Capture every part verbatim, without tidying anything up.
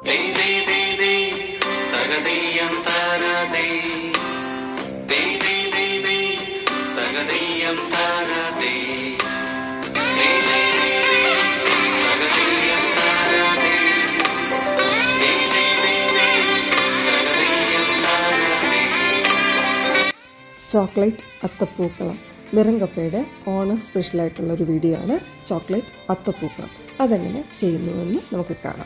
Chocolate അത്തപ്പൂക്കളം നിറങ്കപ്പയുടെ ഓണം സ്പെഷ്യലായിട്ടുള്ളൊരു വീഡിയോ ആണ് ചോക്ലേറ്റ് അത്തപ്പൂക്കളം. അതെങ്ങനെ ചെയ്യുന്നുവെന്ന് നമുക്ക് കാണാം.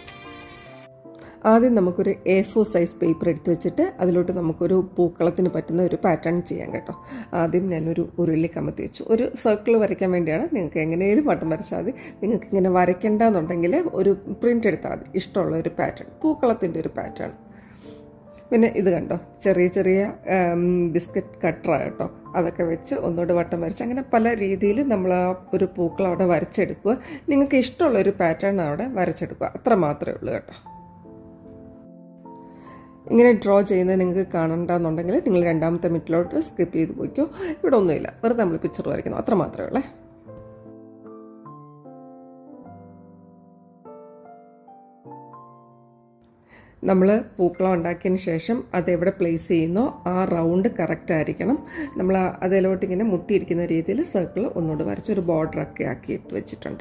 ആദ്യം നമുക്കൊരു എ ഫോർ സൈസ് പേപ്പർ എടുത്ത് വെച്ചിട്ട് അതിലോട്ട് നമുക്കൊരു പൂക്കളത്തിന് പറ്റുന്ന ഒരു പാറ്റേൺ ചെയ്യാം കേട്ടോ. ആദ്യം ഞാനൊരു ഉരുളി കമത്തി വെച്ചു. ഒരു സർക്കിൾ വരയ്ക്കാൻ വേണ്ടിയാണ്. നിങ്ങൾക്ക് എങ്ങനെയും വട്ടം വരച്ചാൽ മതി. നിങ്ങൾക്ക് ഇങ്ങനെ വരയ്ക്കേണ്ടെന്നുണ്ടെങ്കിൽ ഒരു പ്രിൻ്റ് എടുത്താൽ മതി. ഇഷ്ടമുള്ള ഒരു പാറ്റേൺ, പൂക്കളത്തിൻ്റെ ഒരു പാറ്റേൺ. പിന്നെ ഇത് കണ്ടോ, ചെറിയ ചെറിയ ബിസ്ക്കറ്റ് കട്ടറാണ് കേട്ടോ. അതൊക്കെ വെച്ച് ഒന്നുകൂടെ വട്ടം വരച്ച് അങ്ങനെ പല രീതിയിൽ നമ്മൾ ആ ഒരു പൂക്കളം അവിടെ വരച്ചെടുക്കുക. നിങ്ങൾക്ക് ഇഷ്ടമുള്ളൊരു പാറ്റേൺ അവിടെ വരച്ചെടുക്കുക. അത്ര മാത്രമേ ഉള്ളൂ കേട്ടോ. ഇങ്ങനെ ഡ്രോ ചെയ്യുന്നത് നിങ്ങൾക്ക് കാണണ്ടെന്നുണ്ടെങ്കിൽ നിങ്ങൾ രണ്ടാമത്തെ മിനിറ്റിലോട്ട് സ്കിപ്പ് ചെയ്ത് പോയിക്കോ. ഇവിടെ ഒന്നുമില്ല, വെറുതെ നമ്മൾ പിക്ചർ വരയ്ക്കുന്നു, അത്ര മാത്രമേ ഉള്ളേ. നമ്മൾ പൂക്കളം ഉണ്ടാക്കിയതിന് ശേഷം അതെവിടെ പ്ലേസ് ചെയ്യുന്നോ ആ റൗണ്ട് കറക്റ്റ് ആയിരിക്കണം. നമ്മൾ അതിലോട്ട് ഇങ്ങനെ മുട്ടിയിരിക്കുന്ന രീതിയിൽ സർക്കിൾ ഒന്നുകൂടി വരച്ചൊരു ബോർഡറൊക്കെ ആക്കി ഇട്ട് വെച്ചിട്ടുണ്ട്.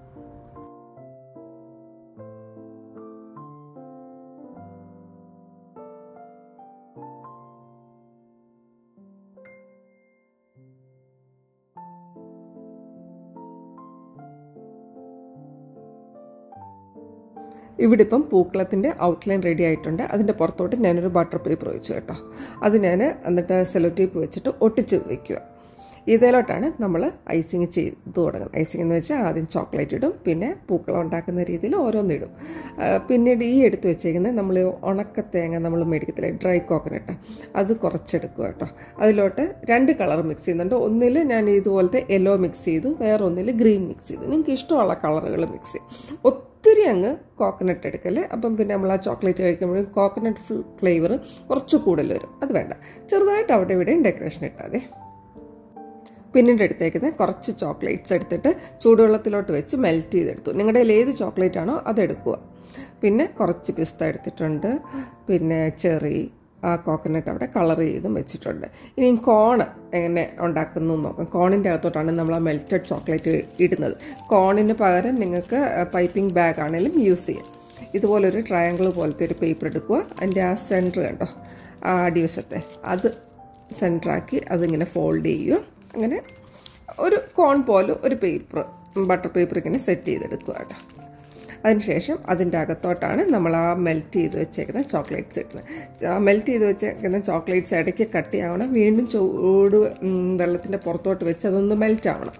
ഇവിടെ ഇപ്പം പൂക്കളത്തിൻ്റെ ഔട്ട്ലൈൻ റെഡി ആയിട്ടുണ്ട്. അതിൻ്റെ പുറത്തോട്ട് ഞാനൊരു ബട്ടർ പേപ്പർ വെച്ചു കേട്ടോ. അത് ഞാൻ എന്നിട്ട് സെല്ലോ ടേപ്പ് വെച്ചിട്ട് ഒട്ടിച്ച് വയ്ക്കുക. ഇതിലോട്ടാണ് നമ്മൾ ഐസിങ് ചെയ്ത് തുടങ്ങുന്നത്. ഐസിങ് എന്ന് വെച്ചാൽ ആദ്യം ചോക്ലേറ്റ് ഇടും, പിന്നെ പൂക്കളം ഉണ്ടാക്കുന്ന രീതിയിൽ ഓരോന്നിടും. പിന്നീട് ഈ എടുത്ത് വെച്ചേക്കുന്നത് നമ്മൾ ഉണക്കത്തേങ്ങ നമ്മൾ മേടിക്കത്തില്ലേ, ഡ്രൈ കോക്കനട്ട്, അത് കുറച്ചെടുക്കുക കേട്ടോ. അതിലോട്ട് രണ്ട് കളർ മിക്സ് ചെയ്യുന്നുണ്ട്. ഒന്നിൽ ഞാൻ ഇതുപോലത്തെ യെല്ലോ മിക്സ് ചെയ്തു, വേറെ ഒന്നിൽ ഗ്രീൻ മിക്സ് ചെയ്തു. നിങ്ങൾക്ക് ഇഷ്ടമുള്ള കളറുകൾ മിക്സ് ചെയ്യും. ഒത്തിരി അങ്ങ് കോക്കനട്ട് എടുക്കല്ലേ, അപ്പം പിന്നെ നമ്മൾ ആ ചോക്ലേറ്റ് കഴിക്കുമ്പോഴും കോക്കനട്ട് ഫ്ലേവർ കുറച്ച് കൂടുതൽ വരും. അത് വേണ്ട, ചെറുതായിട്ട് അവിടെ ഇവിടെയും ഡെക്കറേഷൻ ഇട്ടാതെ. പിന്നീട് എടുത്തേക്കുന്നത് കുറച്ച് ചോക്ലേറ്റ്സ് എടുത്തിട്ട് ചൂടുവെള്ളത്തിലോട്ട് വെച്ച് മെൽറ്റ് ചെയ്തെടുത്തു. നിങ്ങളുടെ കയ്യിൽ ഏത് ചോക്ലേറ്റ് ആണോ അതെടുക്കുക. പിന്നെ കുറച്ച് പിസ്ത എടുത്തിട്ടുണ്ട്, പിന്നെ ചെറി, ആ കോക്കനട്ട് അവിടെ കളർ ചെയ്തും വെച്ചിട്ടുണ്ട്. ഇനി കോൺ എങ്ങനെ ഉണ്ടാക്കുന്നു നോക്കാം. കോണിൻ്റെ അകത്തോട്ടാണ് നമ്മൾ ആ മെൽറ്റഡ് ചോക്ലേറ്റ് ഇടുന്നത്. കോണിന് പകരം നിങ്ങൾക്ക് പൈപ്പിംഗ് ബാഗ് ആണെങ്കിലും യൂസ് ചെയ്യാം. ഇതുപോലൊരു ട്രയാങ്കിൾ പോലത്തെ ഒരു പേപ്പർ എടുക്കുക. അതിൻ്റെ ആ സെൻറ്റർ കണ്ടോ, ആ അടിവശത്തെ അത് സെൻറ്ററാക്കി അതിങ്ങനെ ഫോൾഡ് ചെയ്യുക. അങ്ങനെ ഒരു കോൺ പോലെ ഒരു പേപ്പർ, ബട്ടർ പേപ്പർ ഇങ്ങനെ സെറ്റ് ചെയ്തെടുക്കുക കേട്ടോ. അതിനുശേഷം അതിൻ്റെ അകത്തോട്ടാണ് നമ്മൾ ആ മെൽറ്റ് ചെയ്ത് വെച്ചേക്കുന്ന ചോക്ലേറ്റ്സ് ഇടുന്നത്. ആ മെൽറ്റ് ചെയ്ത് വെച്ചേക്കുന്ന ചോക്ലേറ്റ്സ് ഇടയ്ക്ക് കട്ടിയാവണം. വീണ്ടും ചൂട് വെള്ളത്തിൻ്റെ പുറത്തോട്ട് വെച്ച് അതൊന്ന് മെൽറ്റ് ആവണം.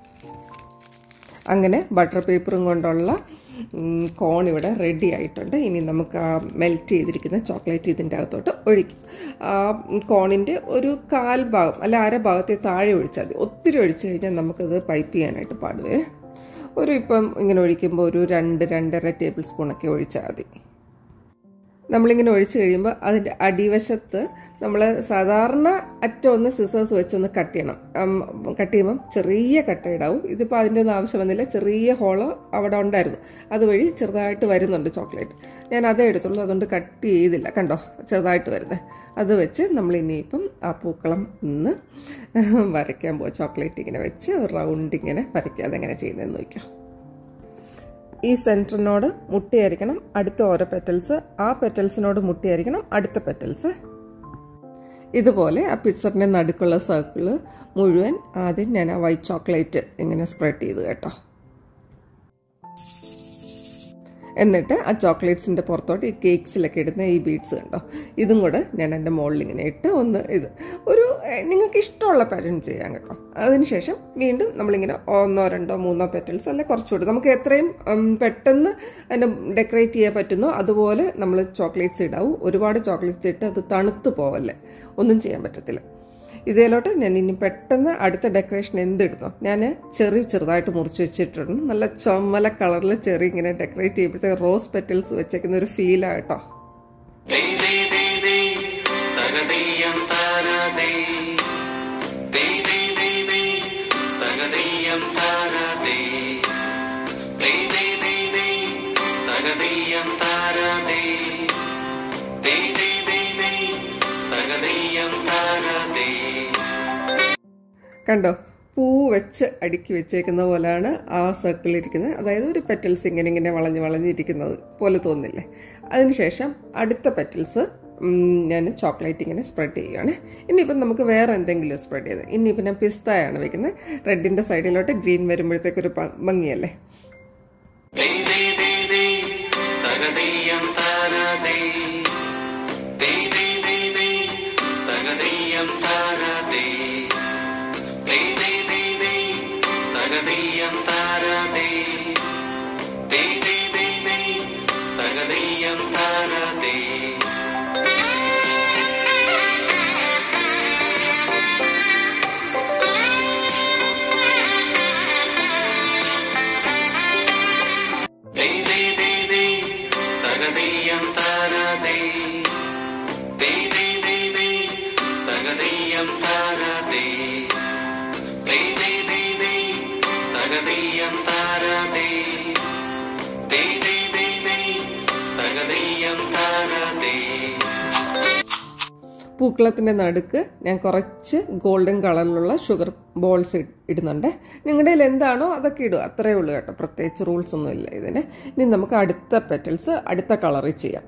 അങ്ങനെ ബട്ടർ പേപ്പറും കൊണ്ടുള്ള കോൺ ഇവിടെ റെഡി ആയിട്ടുണ്ട്. ഇനി നമുക്ക് ആ മെൽറ്റ് ചെയ്തിരിക്കുന്ന ചോക്ലേറ്റ് ഇതിൻ്റെ അകത്തോട്ട് ഒഴിക്കും. ആ കോണിൻ്റെ ഒരു കാൽ ഭാഗം അല്ല അര ഭാഗത്തെ താഴെ ഒഴിച്ചാൽ മതി. ഒത്തിരി ഒഴിച്ചു കഴിഞ്ഞാൽ നമുക്കത് പൈപ്പ് ചെയ്യാനായിട്ട് പാടുവേ. ഒരു ഇപ്പം ഇങ്ങനെ ഒഴിക്കുമ്പോൾ ഒരു രണ്ട് രണ്ടര ടേബിൾ സ്പൂണൊക്കെ ഒഴിച്ചാൽ മതി. നമ്മളിങ്ങനെ ഒഴിച്ച് കഴിയുമ്പോൾ അതിൻ്റെ അടിവശത്ത് നമ്മൾ സാധാരണ അറ്റം ഒന്ന് സിസേഴ്സ് വെച്ചൊന്ന് കട്ട് ചെയ്യണം. കട്ട് ചെയ്യുമ്പം ചെറിയ കട്ടയിടാവും. ഇതിപ്പോൾ അതിൻ്റെ ഒന്നും ആവശ്യം വന്നില്ല, ചെറിയ ഹോള് അവിടെ ഉണ്ടായിരുന്നു. അതുവഴി ചെറുതായിട്ട് വരുന്നുണ്ട് ചോക്ലേറ്റ്. ഞാൻ അതേ എടുത്തുള്ളൂ, അതുകൊണ്ട് കട്ട് ചെയ്തില്ല. കണ്ടോ, ചെറുതായിട്ട് വരുന്നത്. അത് വെച്ച് നമ്മൾ ഇനിയിപ്പം ആ പൂക്കളം നിന്ന് വരയ്ക്കാൻ പോകും. ചോക്ലേറ്റ് ഇങ്ങനെ വെച്ച് റൗണ്ട് ഇങ്ങനെ വരയ്ക്കുക. അതെങ്ങനെ ചെയ്യുന്നതെന്ന് നോക്കാം. ഈ സെൻറ്ററിനോട് മുട്ടിയായിരിക്കണം അടുത്ത ഓരോ പെറ്റൽസ്, ആ പെറ്റൽസിനോട് മുട്ടിയായിരിക്കണം അടുത്ത പെറ്റൽസ്. ഇതുപോലെ ആ പിക്ചറിൻ്റെ നടുക്കുള്ള സർക്കിള് മുഴുവൻ ആദ്യം ഞാൻ ആ വൈറ്റ് ചോക്ലേറ്റ് ഇങ്ങനെ സ്പ്രെഡ് ചെയ്ത് കേട്ടോ. എന്നിട്ട് ആ ചോക്ലേറ്റ്സിൻ്റെ പുറത്തോട്ട് ഈ കേക്ക്സിലൊക്കെ ഇടുന്ന ഈ ബീഡ്സ് കണ്ടോ, ഇതും കൂടെ ഞാൻ എൻ്റെ മുകളിൽ ഇങ്ങനെ ഇട്ട് ഒന്ന് ഇത് ഒരു നിങ്ങൾക്ക് ഇഷ്ടമുള്ള പാറ്റേൺ ചെയ്യാം കേട്ടോ. അതിനുശേഷം വീണ്ടും നമ്മളിങ്ങനെ ഒന്നോ രണ്ടോ മൂന്നോ പെറ്റൽസ് അല്ലെ കുറച്ചുകൂടി നമുക്ക് എത്രയും പെട്ടെന്ന് അതിൻ്റെ ഡെക്കറേറ്റ് ചെയ്യാൻ പറ്റുന്നോ അതുപോലെ നമ്മൾ ചോക്ലേറ്റ്സ് ഇടാവൂ. ഒരുപാട് ചോക്ലേറ്റ്സ് ഇട്ട് അത് തണുത്ത് പോവല്ലേ, ഒന്നും ചെയ്യാൻ പറ്റത്തില്ല. ഇതിലോട്ട് ഞാൻ ഇനി പെട്ടെന്ന് അടുത്ത ഡെക്കറേഷൻ എന്തിടുന്നോ, ഞാൻ ചെറി ചെറുതായിട്ട് മുറിച്ച് വെച്ചിട്ടുണ്ട്. നല്ല ചുമല കളറിൽ ചെറി ഇങ്ങനെ ഡെക്കറേറ്റ് ചെയ്യുമ്പോഴത്തേക്ക് റോസ് പെറ്റൽസ് വെച്ചേക്കുന്ന ഒരു ഫീലാണ് കേട്ടോ. തകതീയം താര കണ്ടോ, പൂ വെച്ച് അടുക്കി വെച്ചേക്കുന്ന പോലെയാണ് ആ സർക്കിൾ ഇരിക്കുന്നത്. അതായത് ഒരു പെറ്റൽസ് ഇങ്ങനെ ഇങ്ങനെ വളഞ്ഞ് വളഞ്ഞിരിക്കുന്നത് പോലെ തോന്നില്ലേ. അതിനുശേഷം അടുത്ത പെറ്റൽസ് ഞാൻ ചോക്ലേറ്റ് ഇങ്ങനെ സ്പ്രെഡ് ചെയ്യുകയാണ്. ഇനിയിപ്പം നമുക്ക് വേറെ എന്തെങ്കിലും സ്പ്രെഡ് ചെയ്ത്, ഇനിയിപ്പം ഞാൻ പിസ്തയാണ് വെക്കുന്നത്. റെഡിൻ്റെ സൈഡിലോട്ട് ഗ്രീൻ വരുമ്പോഴത്തേക്കൊരു ഭംഗിയല്ലേ. പൂക്കളത്തിൻ്റെ നടുക്ക് ഞാൻ കുറച്ച് ഗോൾഡൻ കളറിലുള്ള ഷുഗർ ബോൾസ് ഇടുന്നുണ്ട്. നിങ്ങളുടെ കയ്യിൽ എന്താണോ അതൊക്കെ ഇടുക, അത്രയേ ഉള്ളൂ കേട്ടോ. പ്രത്യേകിച്ച് റൂൾസ് ഒന്നും ഇല്ല ഇതിന്. ഇനി നമുക്ക് അടുത്ത പെറ്റൽസ് അടുത്ത കളറിൽ ചെയ്യാം.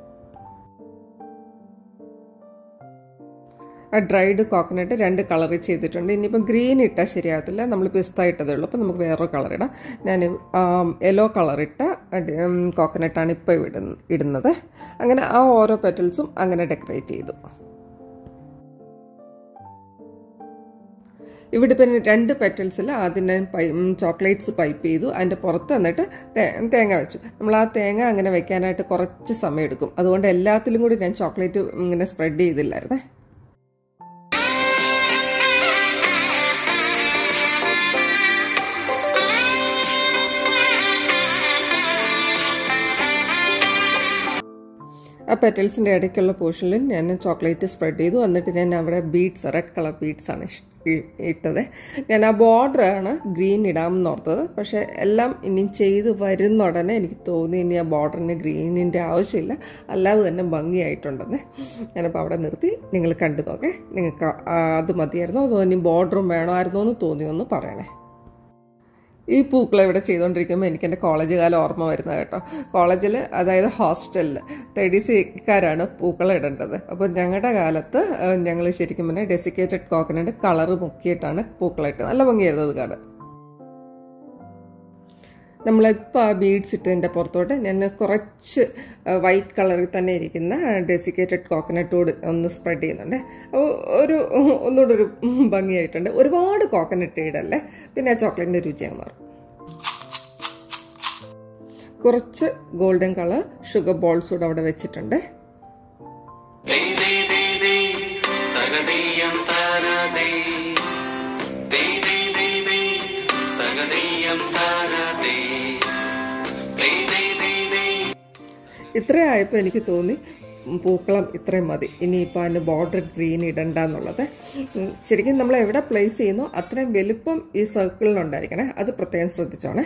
ആ ഡ്രൈഡ് കോക്കനട്ട് രണ്ട് കളറിൽ ചെയ്തിട്ടുണ്ട്. ഇനിയിപ്പം ഗ്രീൻ ഇട്ടാൽ ശരിയാകത്തില്ല, നമ്മൾ പിസ്ത ഇട്ടതേ ഉള്ളൂ. അപ്പം നമുക്ക് വേറൊരു കളർ ഇടാം. ഞാൻ യെല്ലോ കളറിട്ട കോക്കനട്ടാണ് ഇപ്പോൾ ഇടുന്നത്. അങ്ങനെ ആ ഓരോ പെറ്റൽസും അങ്ങനെ ഡെക്കറേറ്റ് ചെയ്തു. ഇവിടെ പിന്നെ രണ്ട് പെറ്റൽസിൽ ആദ്യം ഞാൻ പൈ ചോക്ലേറ്റ്സ് പൈപ്പ് ചെയ്തു. അതിൻ്റെ പുറത്ത് എന്നിട്ട് തേങ്ങ വെച്ചു. നമ്മൾ ആ തേങ്ങ അങ്ങനെ വെക്കാനായിട്ട് കുറച്ച് സമയം എടുക്കും. അതുകൊണ്ട് എല്ലാത്തിലും കൂടി ഞാൻ ചോക്ലേറ്റ് ഇങ്ങനെ സ്പ്രെഡ് ചെയ്തില്ലായിരുന്നേ. ആ പെറ്റൽസിൻ്റെ ഇടയ്ക്കുള്ള പോർഷനിൽ ഞാൻ ചോക്ലേറ്റ് സ്പ്രെഡ് ചെയ്തു. എന്നിട്ട് ഞാൻ അവിടെ ബീഡ്സ്, റെഡ് കളർ ബീഡ്സാണ് ഇട്ടത്. ഞാൻ ആ ബോർഡറാണ് ഗ്രീൻ ഇടാമെന്ന് ഓർത്തത്. പക്ഷേ എല്ലാം ഇനി ചെയ്ത് വരുന്ന ഉടനെ എനിക്ക് തോന്നി ഇനി ആ ബോർഡറിന് ഗ്രീനിൻ്റെ ആവശ്യമില്ല, അല്ലാതെ തന്നെ ഭംഗിയായിട്ടുണ്ടെന്ന്. ഞാനപ്പോൾ അവിടെ നിർത്തി. നിങ്ങൾ കണ്ടു നോക്കേ, നിങ്ങൾക്ക് അത് മതിയായിരുന്നോ അതോ ഇനി ബോർഡറും വേണമായിരുന്നോ എന്ന് തോന്നിയൊന്ന് പറയണേ. ഈ പൂക്കൾ ഇവിടെ ചെയ്തുകൊണ്ടിരിക്കുമ്പോൾ എനിക്ക് എൻ്റെ കോളേജ് കാലം ഓർമ്മ വരുന്നത് കേട്ടോ. കോളേജിൽ, അതായത് ഹോസ്റ്റലിൽ തേർട്ടി സിക്കാരാണ് പൂക്കൾ ഇടേണ്ടത്. അപ്പോൾ ഞങ്ങളുടെ കാലത്ത് ഞങ്ങൾ ശരിക്കും പറഞ്ഞാൽ ഡെസിക്കേറ്റഡ് കോക്കനട്ട് കളറ് മുക്കിയിട്ടാണ് പൂക്കളിട്ടത്. നല്ല ഭംഗിയായിരുന്നു അത് കാണാൻ. നമ്മളിപ്പോൾ ആ ബീഡ്സ് ഇട്ടതിൻ്റെ പുറത്തോട്ട് ഞാൻ കുറച്ച് വൈറ്റ് കളറിൽ തന്നെ ഇരിക്കുന്ന ഡെസിക്കേറ്റഡ് കോക്കനട്ടോട് ഒന്ന് സ്പ്രെഡ് ചെയ്യുന്നുണ്ട്. അപ്പോൾ ഒരു ഒന്നുകൂടെ ഒരു ഭംഗിയായിട്ടുണ്ട്. ഒരുപാട് കോക്കനട്ട് ഇടല്ലേ, പിന്നെ ആ ചോക്ലേറ്റിൻ്റെ രുചി അങ്ങ് മാറും. കുറച്ച് ഗോൾഡൻ കളർ ഷുഗർ ബോൾസ് കൂടെ അവിടെ വെച്ചിട്ടുണ്ട്. ഇത്രയായപ്പോൾ എനിക്ക് തോന്നി പൂക്കളം ഇത്രയും മതി, ഇനിയിപ്പോൾ അതിന് ബോർഡർ ഗ്രീൻ ഇടണ്ട എന്നുള്ളത്. ശരിക്കും നമ്മൾ എവിടെ പ്ലേസ് ചെയ്യുന്നോ അത്രയും വലുപ്പം ഈ സർക്കിളിനുണ്ടായിരിക്കണേ, അത് പ്രത്യേകം ശ്രദ്ധിച്ചോണേ.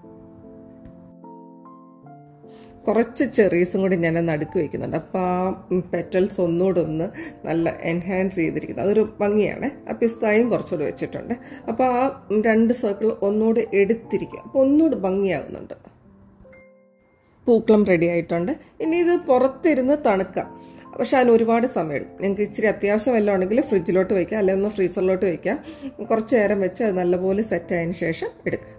കുറച്ച് ചെറീസും കൂടി ഞാൻ നടുക്ക് വയ്ക്കുന്നുണ്ട്. അപ്പോൾ ആ പെറ്റൽസ് ഒന്നുകൂടെ ഒന്ന് നല്ല എൻഹാൻസ് ചെയ്തിരിക്കുന്നത്, അതൊരു ഭംഗിയാണ്. ആ പിസ്തായും കുറച്ചുകൂടി വെച്ചിട്ടുണ്ട്. അപ്പോൾ ആ രണ്ട് സർക്കിൾ ഒന്നുകൂടി എടുത്തിരിക്കുക, അപ്പോൾ ഒന്നുകൂടി ഭംഗിയാകുന്നുണ്ട്. പൂക്കളം റെഡി ആയിട്ടുണ്ട്. ഇനി ഇത് പുറത്തിരുന്ന് തണുക്കാം, പക്ഷെ അതിന് ഒരുപാട് സമയം എടുക്കും. നിങ്ങൾക്ക് ഇച്ചിരി അത്യാവശ്യം വല്ലതും ഉണ്ടെങ്കിൽ ഫ്രിഡ്ജിലോട്ട് വയ്ക്കാം, അല്ലെങ്കിൽ ഒന്ന് ഫ്രീസറിലോട്ട് വയ്ക്കാം. കുറച്ച് നേരം വെച്ച് അത് നല്ലപോലെ സെറ്റ് ആയതിനു ശേഷം എടുക്കുക.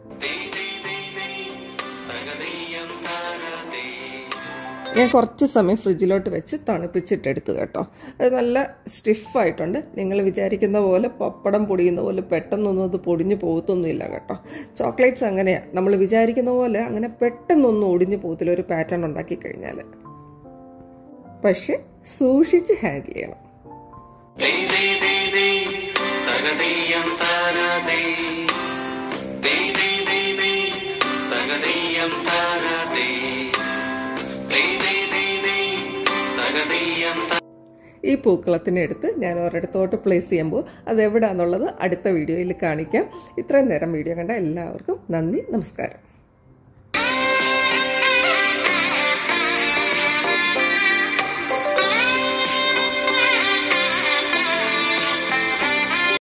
ഞാൻ കുറച്ച് സമയം ഫ്രിഡ്ജിലോട്ട് വെച്ച് തണുപ്പിച്ചിട്ടെടുത്തു കേട്ടോ. അത് നല്ല സ്റ്റിഫായിട്ടുണ്ട്. നിങ്ങൾ വിചാരിക്കുന്ന പോലെ പപ്പടം പൊടിയുന്ന പോലെ പെട്ടെന്നൊന്നും അത് പൊടിഞ്ഞു പോകത്തൊന്നുമില്ല കേട്ടോ. ചോക്ലേറ്റ്സ് അങ്ങനെയാണ്, നമ്മൾ വിചാരിക്കുന്ന പോലെ അങ്ങനെ പെട്ടെന്നൊന്നും ഒടിഞ്ഞു പോകത്തില്ല ഒരു പാറ്റേൺ ഉണ്ടാക്കി കഴിഞ്ഞാൽ. പക്ഷെ സൂക്ഷിച്ച് ഹാൻഡിൽ ചെയ്യണം. ഈ പൂക്കളത്തിനെ എടുത്ത് ഞാൻ ഒരിടത്തോട്ട് പ്ലേസ് ചെയ്യുമ്പോൾ അതെവിടാന്നുള്ളത് അടുത്ത വീഡിയോയിൽ കാണിക്കാം. ഇത്രയും നേരം വീഡിയോ കണ്ട എല്ലാവർക്കും നന്ദി, നമസ്കാരം.